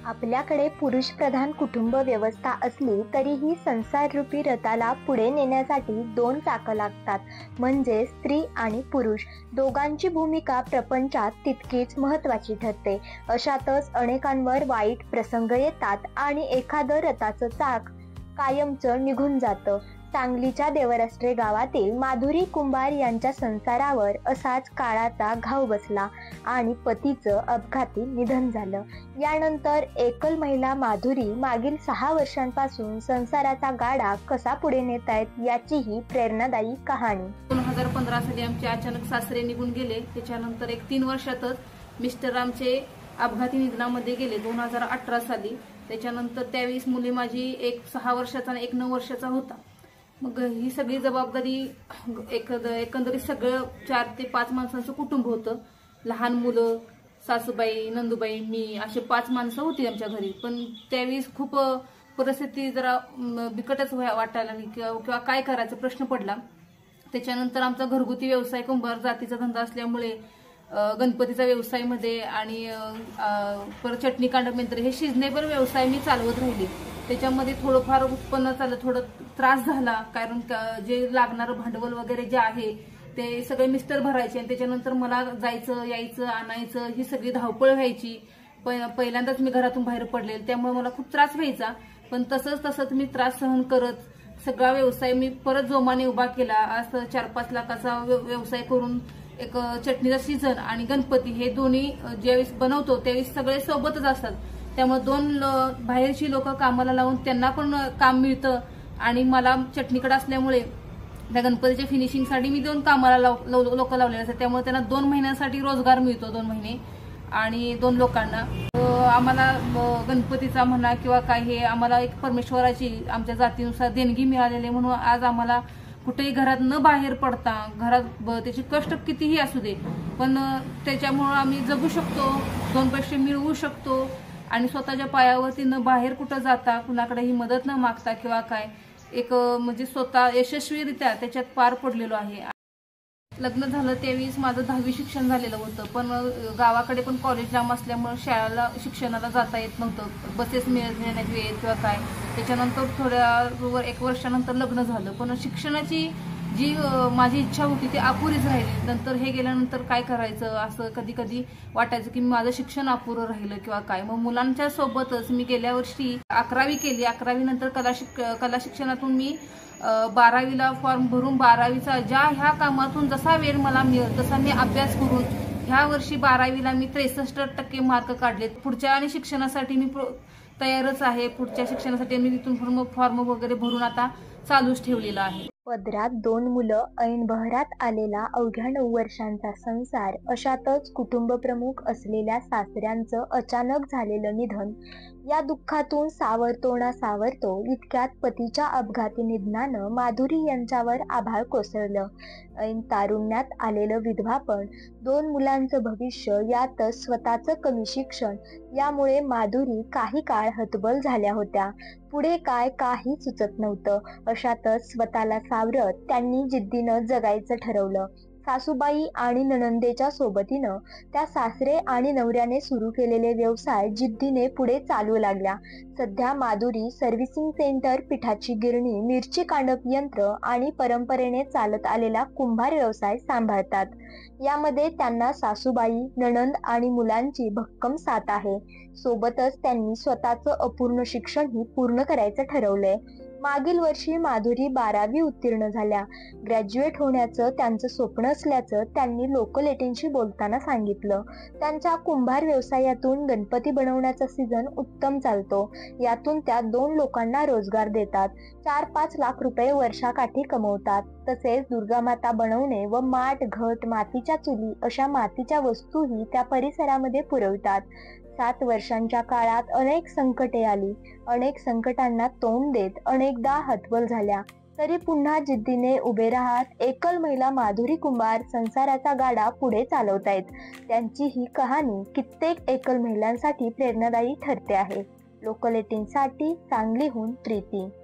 आपल्याकडे पुरुषप्रधान कुटुंब व्यवस्था असली तरीही संसाररूपी रथाला पुढे नेण्यासाठी दोन चाकं लागतात, म्हणजे स्त्री आणि पुरुष. दोघांची भूमिका प्रपंचात तितकीच महत्त्वाची ठरते. अशातच अनेकांवर वाईट प्रसंग येतात आणि एखादं रथाचं चाक कायमचं निघून जातं. सांगलीच्या देवराष्ट्रे गावातील माधुरी कुंभार यांच्या संसारावर असाच काळाचा घाव बसला आणि पतीचं अपघाती निधन झालं. यानंतर एकल महिला माधुरी मागील 6 वर्षांपासून संसाराचा गाडा कसा पुढे नेतायत याची ही प्रेरणादायी कहाणी. 2015 साली आमचे अचानक सासरे निघून गेले. त्याच्यानंतर 3 वर्षातच मिस्टर आमचे अपघाती निधनामध्ये गेले 2018 साली. त्याच्यानंतर त्यावेळेस मुली माझी एक 6 वर्षाचा आणि एक 9 वर्षाचा होता. मग ही सगळी जबाबदारी एकंदरीत सगळं 4 ते 5 माणसांचं कुटुंब होतं. लहान मुलं, सासूबाई, नंदूबाई, मी असे 5 माणसं होती आमच्या घरी. पण त्यावेळेस खूप परिस्थिती जरा बिकटच वाटायला लागली किंवा काय करायचा प्रश्न पडला. त्याच्यानंतर आमचा घरगुती व्यवसाय कुंभार जातीचा धंदा असल्यामुळे गणपतीचा व्यवसायामध्ये आणि परत चटणी कांडमेंत्र हे सिजनेबल व्यवसाय मी चालवत राहिली. त्याच्यामध्ये थोडंफार उत्पन्न चाललं, थोडं त्रास झाला, कारण जे लागणारं भांडवल वगैरे जे आहे ते सगळे मिस्टर भरायचे आणि त्याच्यानंतर मला जायचं यायचं आणायचं ही सगळी धावपळ व्हायची. पहिल्यांदाच मी घरातून बाहेर पडले, त्यामुळे मला खूप त्रास व्हायचा. पण तसंच मी त्रास सहन करत सगळा व्यवसाय मी परत जोमाने उभा केला. असं 4-5 लाखाचा व्यवसाय करून एक चटणीचा सीझन आणि गणपती हे दोन्ही ज्यावेळेस बनवतो त्यावेळेस सगळे सोबतच असतात. त्यामुळे 2 बाहेरची लोक कामाला लावून त्यांना पण काम मिळतं आणि मला चटणीकडे असल्यामुळे त्या गणपतीच्या फिनिशिंगसाठी मी 2 कामाला लोक लावलेले असतात. त्यामुळे त्यांना 2 महिन्यांसाठी रोजगार मिळतो, 2 महिने आणि 2 लोकांना. आम्हाला गणपतीचा म्हणा किंवा काय हे आम्हाला एक परमेश्वराची आमच्या जातीनुसार देणगी मिळालेली आहे. म्हणून आज आम्हाला कुठेही घरात न बाहेर पडता, घरात त्याची कष्ट कितीही असू दे पण त्याच्यामुळं आम्ही जगू शकतो, 2 पैसे मिळवू शकतो आणि स्वतःच्या पायावरती न बाहेर कुठं जाता, कुणाकडेही मदत न मागता किंवा काय एक म्हणजे स्वतः यशस्वीरित्या त्याच्यात पार पडलेलो आहे. लग्न झालं त्यावेळेस माझं 10वी शिक्षण झालेलं होतं, पण गावाकडे पण कॉलेज लांब असल्यामुळे शाळेला शिक्षणाला जाता येत नव्हतं, बसेस मिळण्याची वेळ किंवा काय. त्याच्यानंतर थोड्या 1 वर्षानंतर लग्न झालं, पण शिक्षणाची जी माझी इच्छा होती ती अपुरीच राहिली. नंतर हे गेल्यानंतर काय करायचं असं कधी कधी वाटायचं की माझं शिक्षण अपुरं राहिलं किंवा काय. मग मुलांच्या सोबतच मी गेल्या वर्षी 11वी केली. 11वी नंतर कला शिक्षणातून मी 12वीला फॉर्म भरून 12वीचा ह्या कामातून जसा वेळ मला मिळेल तसा मी अभ्यास करून ह्या वर्षी 12वीला मी 63% मार्क काढले. पुढच्या आणि शिक्षणासाठी मी तयारच आहे. पुढच्या शिक्षणासाठी मी तिथून फॉर्म वगैरे भरून आता चालूच ठेवलेला आहे. पदरात 2 मुलं, ऐन बहरात आलेला अवघ्या 9 वर्षांचा संसार, अशातच कुटुंबप्रमुख असलेल्या सासऱ्यांचं अचानक झालेलं निधन. या दुःखातून सावरतो ना सावरतो इतक्यात पतीच्या अपघाती निधनानं माधुरी यांच्यावर आभाळ कोसळलं. ऐन तारुण्यात आलेलं विधवापण, 2 मुलांचं भविष्य, यातच स्वतःचं कमी शिक्षण, यामुळे माधुरी काही काळ हतबल झाल्या होत्या. पुढे काय काही सुचत नव्हतं. अशातच स्वतःला सावरत त्यांनी जिद्दीनं जगायचं ठरवलं. सासूबाई आणि नणंदेच्या सोबतीनं त्या सासरे आणि नवऱ्याने सुरू केलेले व्यवसाय जिद्दीने पुढे चालू लागल्या. सध्या माधुरी सर्व्हिसिंग सेंटर, पिठाची गिरणी, मिरची कांडप यंत्र आणि परंपरेने चालत आलेला कुंभार व्यवसाय सांभाळतात. यामध्ये त्यांना सासूबाई, नणंद आणि मुलांची भक्कम साथ आहे. सोबतच त्यांनी स्वतःचं अपूर्ण शिक्षणही पूर्ण करायचं ठरवलंय. मागील वर्षी माधुरी 12वी उत्तीर्ण झाल्या. ग्रॅज्युएट होण्याचं त्यांचं स्वप्न असल्याचं त्यांनी लोकल 18शी बोलताना सांगितलं. त्यांच्या कुंभार व्यवसायातून गणपती बनवण्याचा सीझन उत्तम चालतो. यातून त्या 2 लोकांना रोजगार देतात. 4-5 लाख रुपये वर्षाकाठी कमवतात. तसेच दुर्गामाता बनवणे व माठ, घट, मातीच्या चुली अशा मातीच्या वस्तूही त्या परिसरामध्ये पुरवतात. 7 वर्षांच्या काळात अनेक संकटे आली. अनेक संकटांना तोंड देत अनेकदा हतबल झाल्या, तरी पुन्हा जिद्दीने उभे राहत एकल महिला माधुरी कुंभार संसाराचा गाडा पुढे चालवतायत. त्यांची ही कहाणी कित्येक एकल महिलांसाठी प्रेरणादायी ठरते आहे. लोकल 18 साठी सांगलीहून प्रीती.